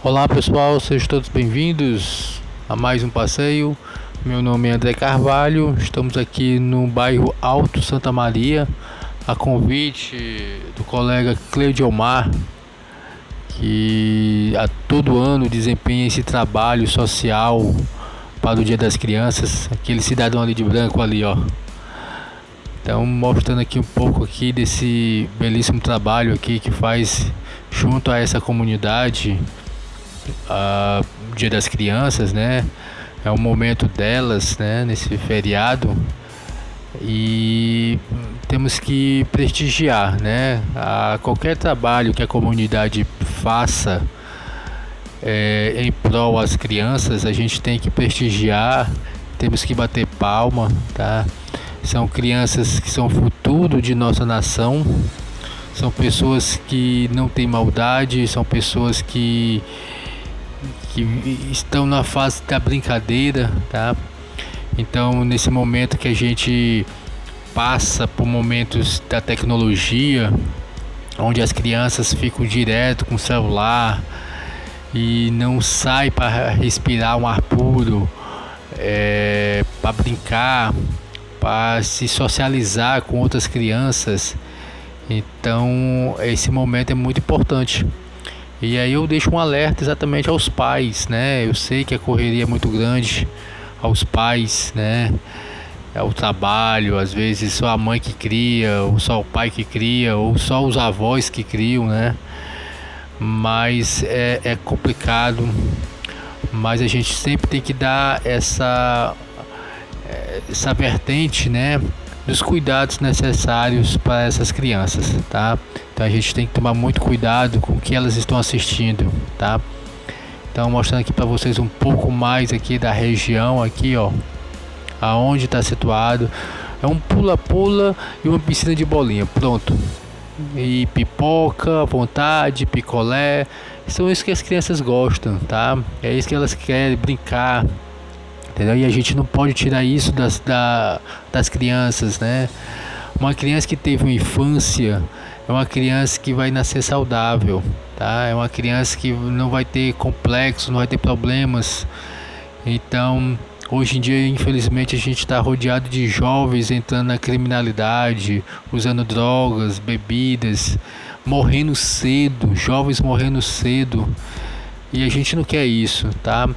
Olá pessoal, sejam todos bem-vindos a mais um passeio. Meu nome é André Carvalho, estamos aqui no bairro Alto Santa Maria, a convite do colega Cleidiomar, que a todo ano desempenha esse trabalho social para o Dia das Crianças, aquele cidadão ali de branco ali, ó. Então, mostrando aqui um pouco aqui desse belíssimo trabalho aqui que faz junto a essa comunidade, Dia das Crianças, né? É um momento delas, né? Nesse feriado, e temos que prestigiar, né? Qualquer trabalho que a comunidade faça em prol às crianças, a gente tem que prestigiar, temos que bater palma, tá? São crianças que são o futuro de nossa nação, são pessoas que não têm maldade, são pessoas que estão na fase da brincadeira, tá? Então, nesse momento que a gente passa por momentos da tecnologia, onde as crianças ficam direto com o celular e não saem para respirar um ar puro, para brincar, para se socializar com outras crianças. Então, esse momento é muito importante. E aí eu deixo um alerta exatamente aos pais, né? Eu sei que a correria é muito grande aos pais, né? É o trabalho, às vezes só a mãe que cria, ou só o pai que cria, ou só os avós que criam, né? Mas é complicado, mas a gente sempre tem que dar essa vertente, né, dos cuidados necessários para essas crianças, tá? Então a gente tem que tomar muito cuidado com o que elas estão assistindo, tá? Então, mostrando aqui para vocês um pouco mais aqui da região aqui, ó, aonde está situado. É um pula-pula e uma piscina de bolinha, pronto. E pipoca à vontade, picolé, são isso que as crianças gostam, tá? É isso que elas querem, brincar, entendeu? E a gente não pode tirar isso das crianças, né? Uma criança que teve uma infância é uma criança que vai nascer saudável, tá? É uma criança que não vai ter complexo, não vai ter problemas. Então, hoje em dia, infelizmente, a gente está rodeado de jovens entrando na criminalidade, usando drogas, bebidas, morrendo cedo, jovens morrendo cedo. E a gente não quer isso, tá?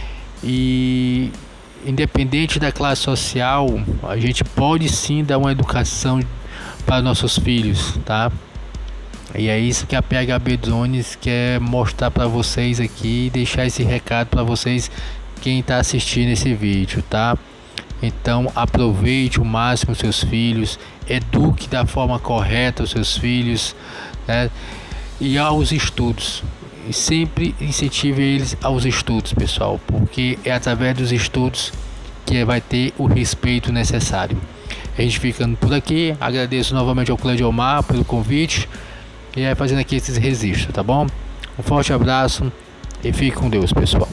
E independente da classe social, a gente pode sim dar uma educação para nossos filhos, tá? E é isso que a PHB Drones quer mostrar para vocês aqui e deixar esse recado para vocês, quem está assistindo esse vídeo, tá? Então aproveite o máximo os seus filhos, eduque da forma correta os seus filhos, né? E aos estudos. E sempre incentive eles aos estudos, pessoal, porque é através dos estudos que vai ter o respeito necessário. A gente ficando por aqui, agradeço novamente ao Cleidiomar pelo convite e aí fazendo aqui esses registros, tá bom? Um forte abraço e fique com Deus, pessoal.